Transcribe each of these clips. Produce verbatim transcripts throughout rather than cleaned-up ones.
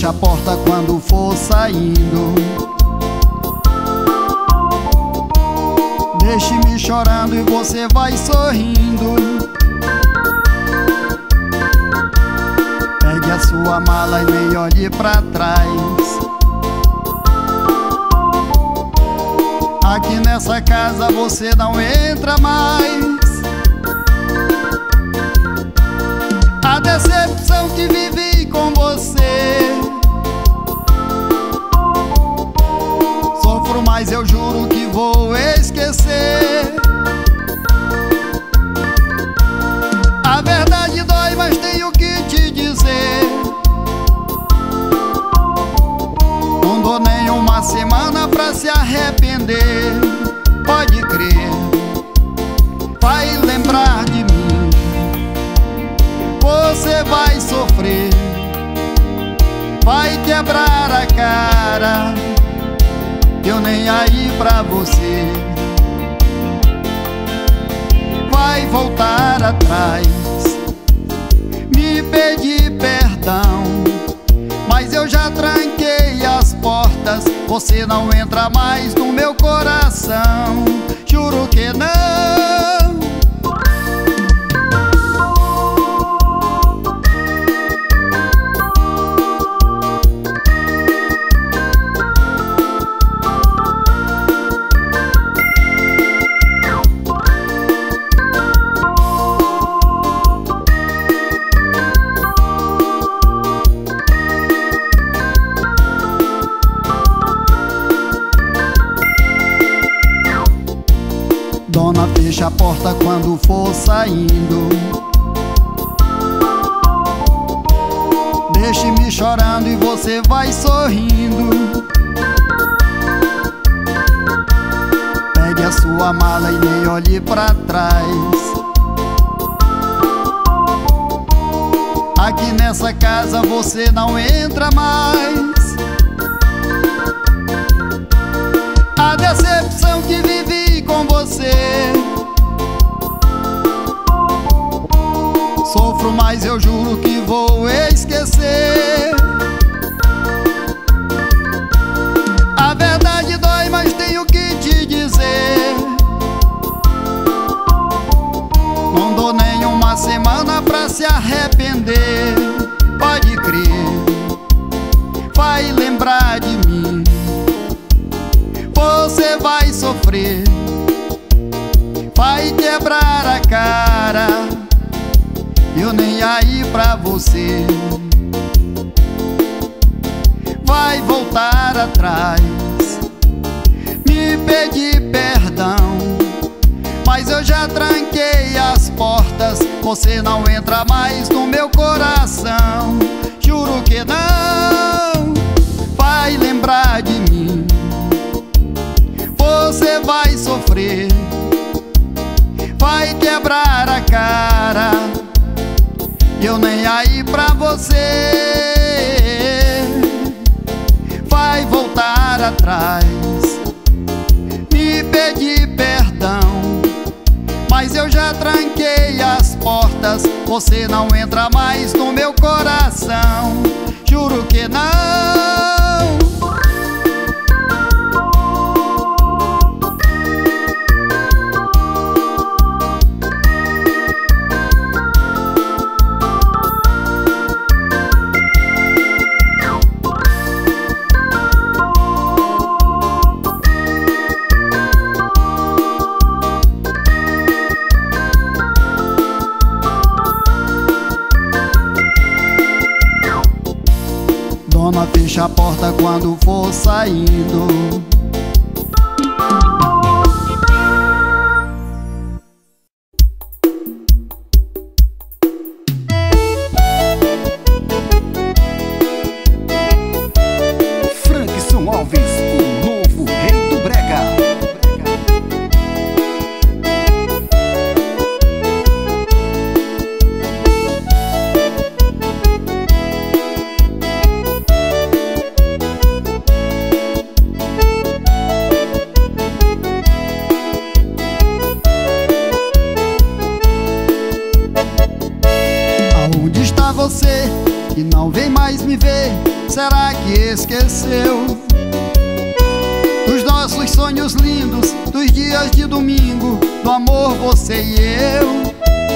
feche a porta quando for saindo. Deixe-me chorando e você vai sorrindo. Pegue a sua mala e nem olhe pra trás. Aqui nessa casa você não entra mais. A decepção que vivi com você, sofro, mas eu juro que vou esquecer. A verdade dói, mas tenho que te dizer. Não dou nem uma semana pra se arrepender. Pode crer, vai lembrar de mim. Você vai sofrer, vai quebrar a cara. Eu nem aí pra você. Vai voltar atrás, me pedir perdão, mas eu já tranquei as portas. Você não entra mais no meu coração. Juro que não. Dona, feche a porta quando for saindo. Deixe-me chorando e você vai sorrindo. Pegue a sua mala e nem olhe pra trás. Aqui nessa casa você não entra mais. A decepção que vivi com você, sofro, mas eu juro que vou esquecer. A verdade dói, mas tenho que te dizer. Não dou nem uma semana pra se arrepender. Pode crer, vai lembrar de mim. Você vai sofrer, vai quebrar a cara. Eu nem aí pra você. Vai voltar atrás, me pedir perdão, mas eu já tranquei as portas. Você não entra mais no meu coração. Juro que não. Vai lembrar de mim. Você vai sofrer, vai quebrar a cara. Eu nem aí pra você. Vai voltar atrás, me pedir perdão, mas eu já tranquei as portas. Você não entra mais no meu coração. Juro que não. Dona, feche a porta quando for saindo. Frankson Alves, o novo rei do brega. Aonde está você? e não vem mais me ver, será que esqueceu dos nossos sonhos lindos, dos dias de domingo, do amor você e eu?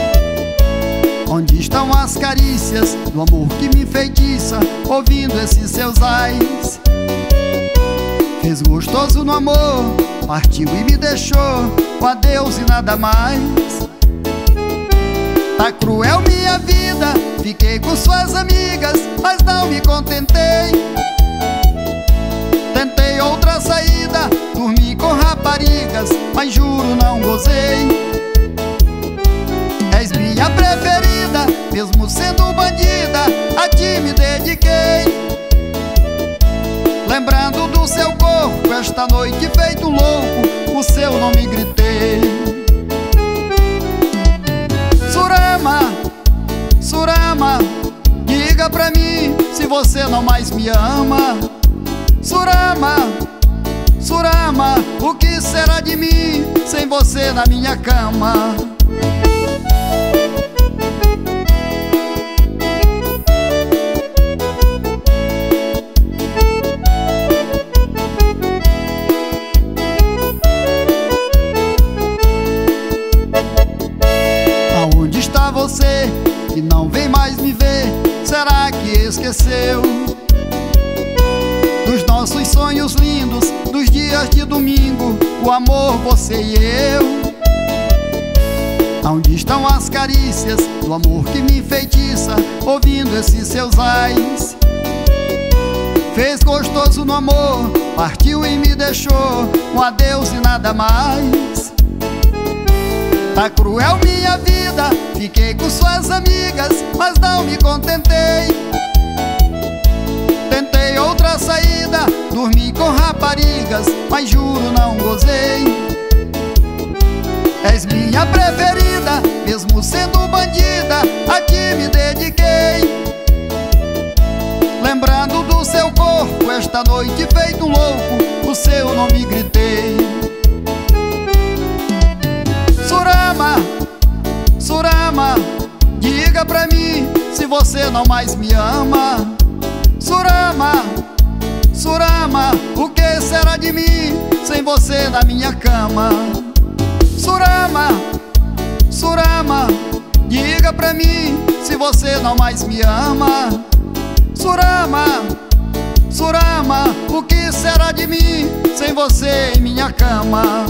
Onde estão as carícias do amor que me enfeitiça, ouvindo esses seus ais? Fez gostoso no amor, partiu e me deixou com adeus e nada mais. Tá cruel minha vida, fiquei com suas amigas, mas não me contentei. Tentei outra saída, dormi com raparigas, mas juro não gozei. És minha preferida, mesmo sendo bandida, a ti me dediquei. Lembrando do seu corpo, esta noite feito louco, o seu nome gritei. Surama, Surama, diga pra mim se você não mais me ama. Surama, Surama, o que será de mim sem você na minha cama? Aonde está você que não vem mais me ver? Será que esqueceu dos nossos sonhos lindos, dos dias de domingo, o amor você e eu? Onde estão as carícias do amor que me enfeitiça, ouvindo esses seus ais? Fez gostoso no amor, partiu e me deixou com adeus e nada mais. Tá cruel minha vida, fiquei com suas amigas, mas não me contentei. Tentei outra saída, dormi com raparigas, mas juro não gozei. És minha preferida, mesmo sendo bandida, a ti me dediquei. Lembrando do seu corpo, esta noite feito louco, o seu nome gritei. Surama, Surama, diga pra mim se você não mais me ama. Surama, Surama, o que será de mim sem você na minha cama? Surama, Surama, diga pra mim se você não mais me ama. Surama, Surama, o que será de mim sem você em minha cama?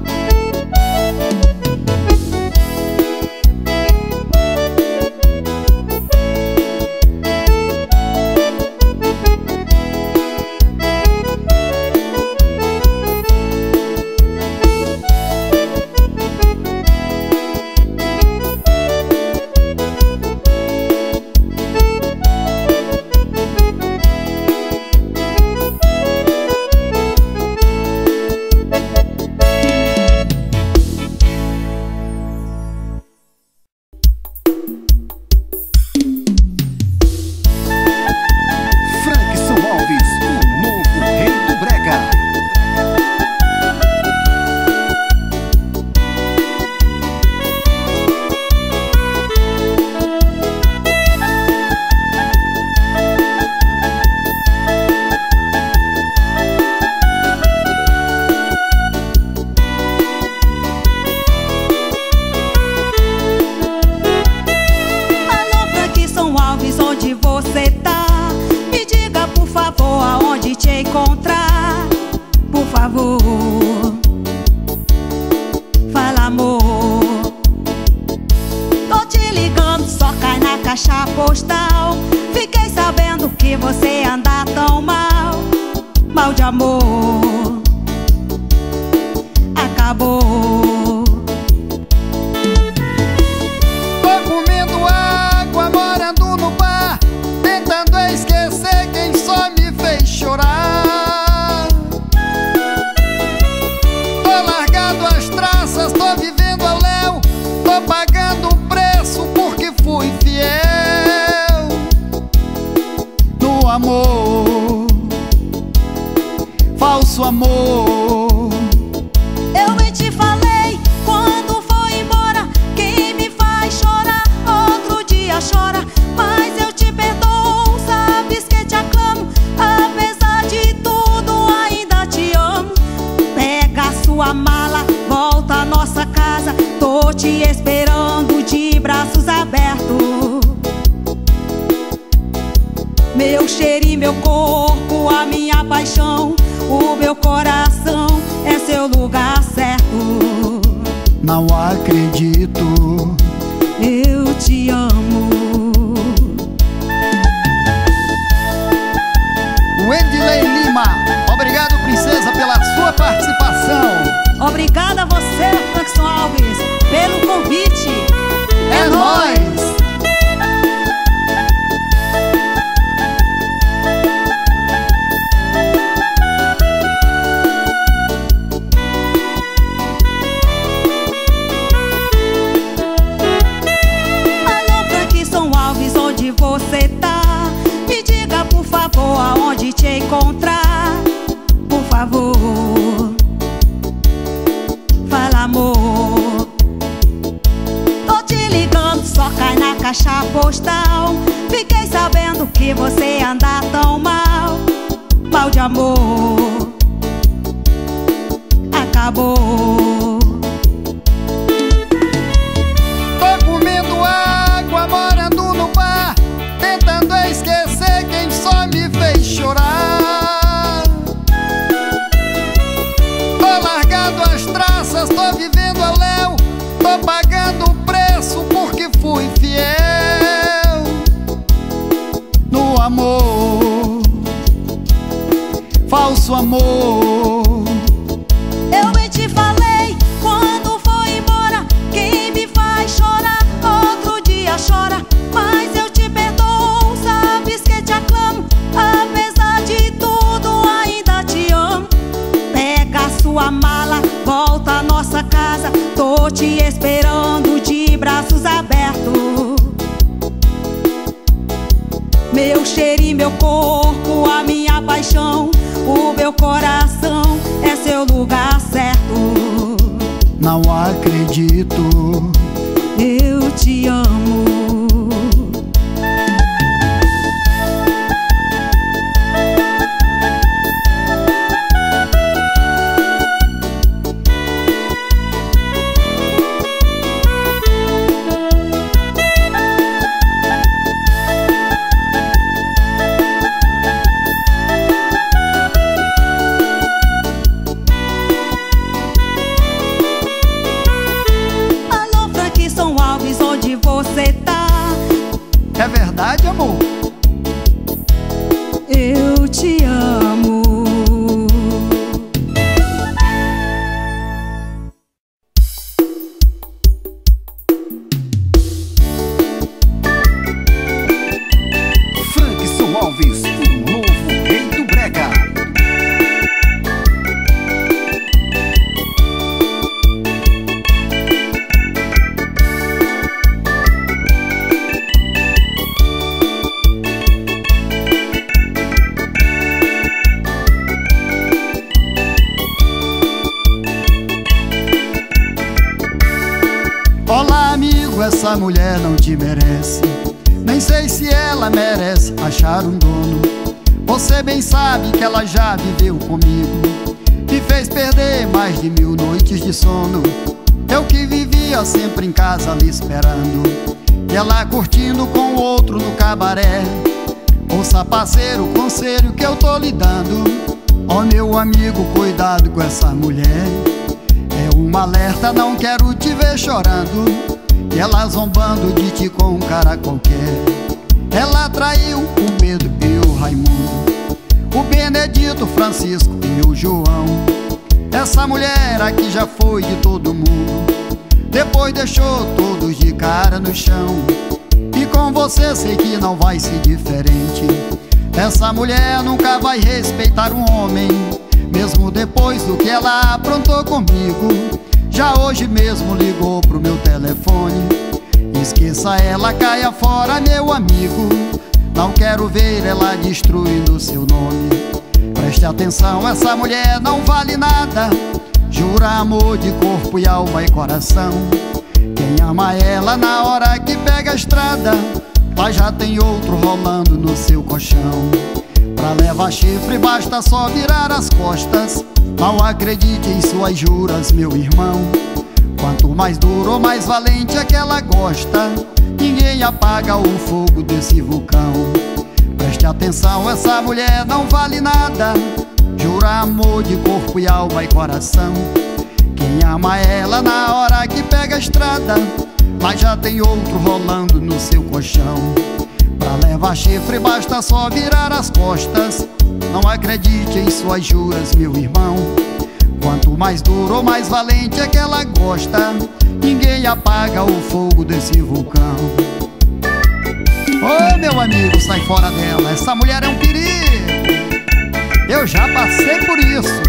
Falso amor, eu bem te falei quando foi embora. Quem me faz chorar, outro dia chora, mas eu te perdoo. Meu cheiro e meu corpo, a minha paixão, o meu coração é seu lugar certo. Não acredito, eu te amo. Wendilei Lima, obrigado, princesa, pela sua participação. Obrigada a você, Frankson Alves, pelo convite. É, é nóis! Você tá, me diga por favor aonde te encontrar. Por favor, fala amor. Tô te ligando, só cai na caixa postal. Fiquei sabendo que você anda tão mal. Mal de amor acabou. Tô comendo água, morando no bar, tentando esquecer quem só me fez chorar. Tô largando as traças, tô vivendo ao léu, tô pagando o preço porque fui fiel no amor, falso amor. Eu bem te falei quando foi embora, quem me faz chorar, outro dia chora. Mas eu te perdoo, sabes que te aclamo, apesar de tudo ainda te amo. Pega a sua mala, volta à nossa casa, tô te esperando de braços abertos. Meu cheiro e meu corpo, a minha paixão, o meu coração é seu lugar certo. Não acredito, eu te amo. Você tá? É verdade, amor? Eu te amo. Frankson Alves, o novo rei do brega. Olá, amigo, essa mulher não te merece. Nem sei se ela merece achar um dono. Você bem sabe que ela já viveu comigo, me fez perder mais de mil noites de sono. Eu que vivia sempre em casa lhe esperando, e ela curtindo com o outro no cabaré. Ouça, parceiro, o conselho que eu tô lhe dando. Ó, meu amigo, cuidado com essa mulher. É um alerta, não quero te ver chorando, e ela zombando de ti com um cara qualquer. Ela traiu o Pedro e o Raimundo, o Benedito, o Francisco e o João. Essa mulher aqui já foi de todo mundo, depois deixou todos de cara no chão. E com você sei que não vai ser diferente. Essa mulher nunca vai respeitar um homem, mesmo depois do que ela aprontou comigo. Já hoje mesmo ligou pro meu telefone. Esqueça ela, caia fora, meu amigo. Não quero ver ela destruindo seu nome. Preste atenção, essa mulher não vale nada. Jura amor de corpo e alma e coração. Quem ama ela na hora que pega a estrada, lá já tem outro rolando no seu colchão. Pra levar chifre basta só virar as costas. Não acredite em suas juras, meu irmão. Quanto mais duro ou mais valente é que ela gosta, ninguém apaga o fogo desse vulcão. Preste Preste atenção, essa mulher não vale nada. Jura amor de corpo e alma e coração. Quem ama ela na hora que pega a estrada, mas já tem outro rolando no seu colchão. Pra levar chifre basta só virar as costas. Não acredite em suas juras, meu irmão. Quanto mais duro ou mais valente é que ela gosta, ninguém apaga o fogo desse vulcão. Ô, meu amigo, sai fora dela, essa mulher é um perigo. Eu já passei por isso.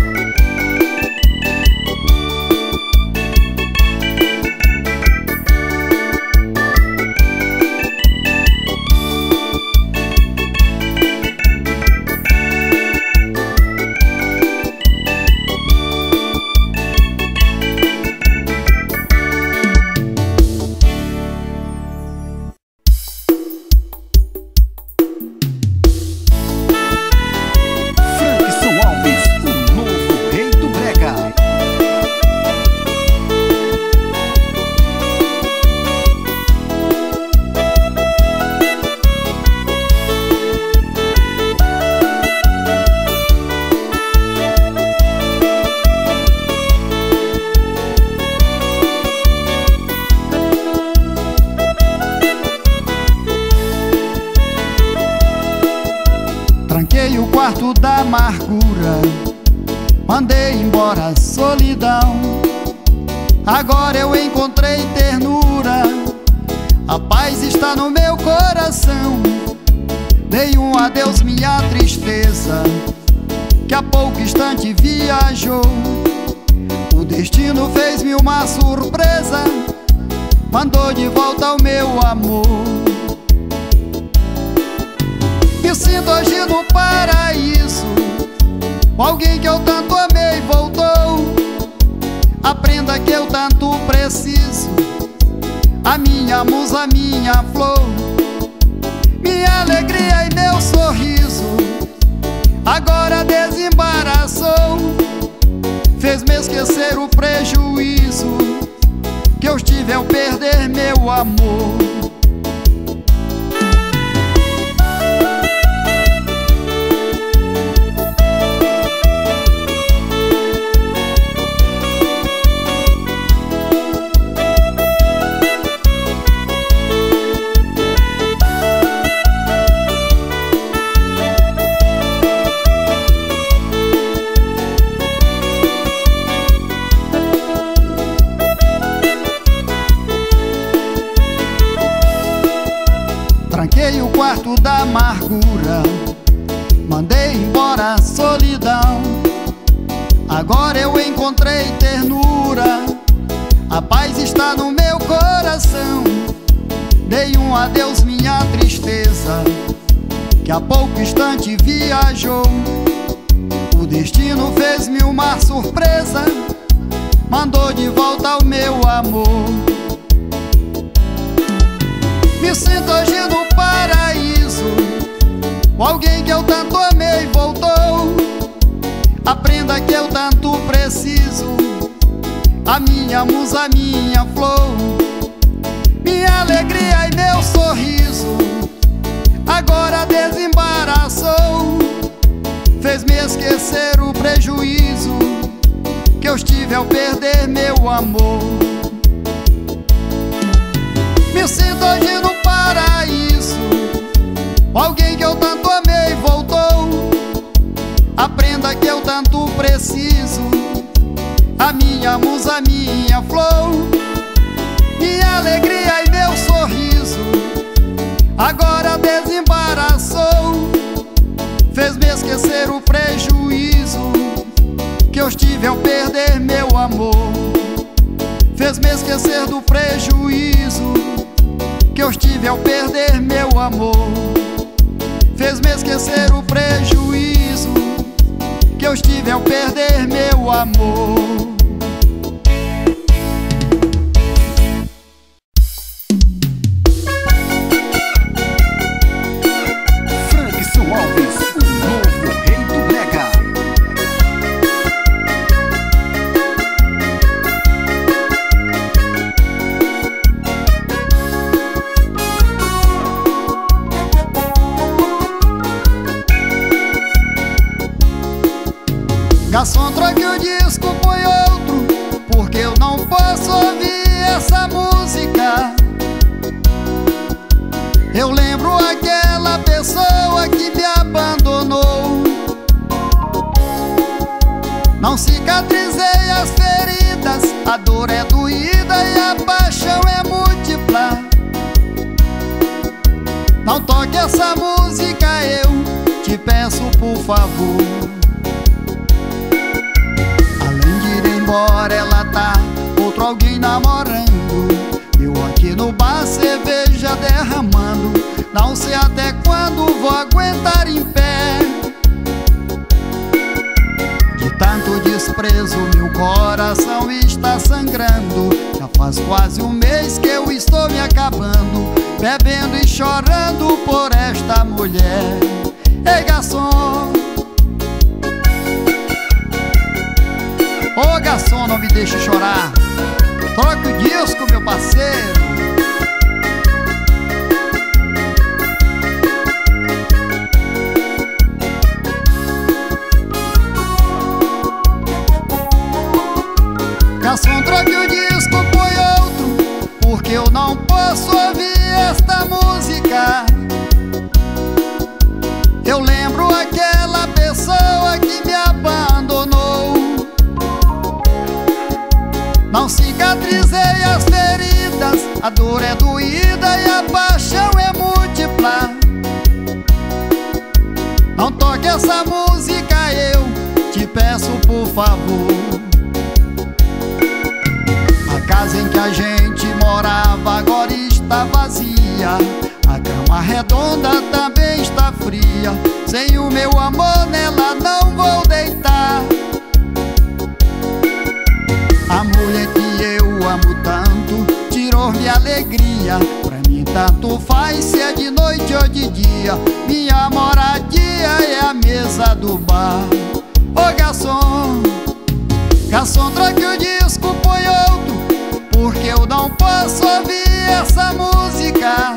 Tranquei o quarto da amargura, mandei embora a solidão. Agora eu encontrei ternura, a paz está no meu coração. Dei um adeus minha tristeza, que a pouco instante viajou. O destino fez-me uma surpresa, mandou de volta o meu amor. Me sinto hoje no paraíso, alguém que eu tanto amei voltou. Aprenda que eu tanto preciso, a minha musa, minha flor. Minha alegria e meu sorriso agora desembaraçou. Fez-me esquecer o prejuízo que eu tive ao perder meu amor. Tranquei o quarto da amargura, mandei embora a solidão. Agora eu encontrei ternura, a paz está no meu coração. Dei um adeus minha tristeza, que a pouco instante viajou. O destino fez-me uma surpresa, mandou de volta o meu amor. Me sinto hoje no paraíso, alguém que eu tanto amei voltou. Aprenda que eu tanto preciso, a minha musa, minha flor. Minha alegria e meu sorriso agora desembaraçou. Fez-me esquecer o prejuízo que eu tive ao perder meu amor. Me sinto hoje no paraíso, alguém que eu tanto amei voltou. Aprenda que eu tanto preciso, a minha musa, minha flor. Minha alegria e meu sorriso agora desembaraçou. Fez-me esquecer o prejuízo que eu tive ao perder meu amor. Fez-me esquecer do prejuízo que eu tive ao perder meu amor. Fez-me esquecer o prejuízo que eu tive ao perder meu amor. Frankson Alves, o novo rei do brega. Garçom, troque o disco, põe outro, porque eu não posso ouvir essa música. Eu lembro aquela pessoa que me abandonou. Não cicatrizei as feridas, a dor é doída e a paixão é múltipla. Não toque essa música, eu te peço por favor. Além de ir embora, ela tá outro alguém namorando. Eu aqui no bar, cerveja derramando. Não sei até quando vou aguentar em pé. De tanto desprezo, meu coração está sangrando. Já faz quase um mês que eu estou me acabando, bebendo e chorando por esta mulher. Ei, garçom, ô garçom, não me deixe chorar. Troque o disco, meu parceiro. Garçom, troque o disco, põe outro, porque eu não posso ouvir esta música. Eu lembro aquela pessoa que me abandonou. Não cicatrizei as feridas, a dor é doída e a paixão é múltipla. Não toque essa música, eu te peço por favor. A casa em que a gente morava agora está vazia. A cama redonda também está fria. Sem o meu amor nela não vou deitar. A mulher que eu amo tanto tirou minha alegria. Pra mim tanto faz se é de noite ou de dia. Minha moradia é a mesa do bar. Ô garçom, garçom, troque o disco, põe outro, porque eu não posso ouvir essa música.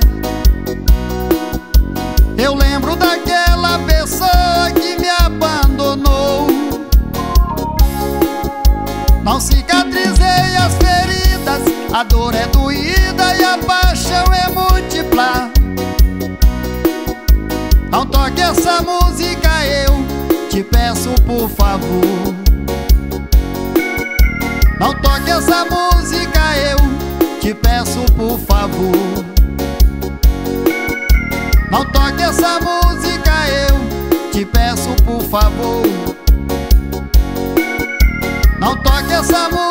Eu lembro daquela pessoa que me abandonou. Não cicatrizei as feridas, a dor é doída e a paixão é múltipla. Não toque essa música, eu te peço por favor. Não toque essa música, eu te peço por favor. Não toque essa música, eu te peço por favor. Não toque essa música.